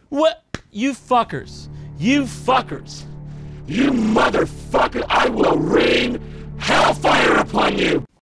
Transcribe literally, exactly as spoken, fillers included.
What? You fuckers. You fuckers. You motherfucker, I will rain hellfire upon you!